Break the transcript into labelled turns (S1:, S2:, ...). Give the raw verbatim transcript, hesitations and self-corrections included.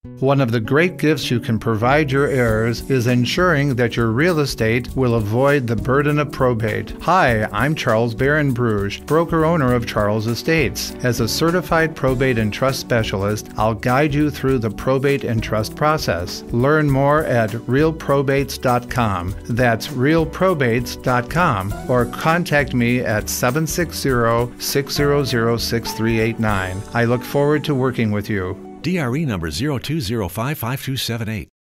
S1: One of the great gifts you can provide your heirs is ensuring that your real estate will avoid the burden of probate. Hi, I'm Charles Barenbruge, broker-owner of Charles Estates. As a certified probate and trust specialist, I'll guide you through the probate and trust process. Learn more at real probates dot com. That's real probates dot com, or contact me at seven six zero, six zero zero, six three eight nine. I look forward to working with you.
S2: D R E number zero two zero five five two seven eight.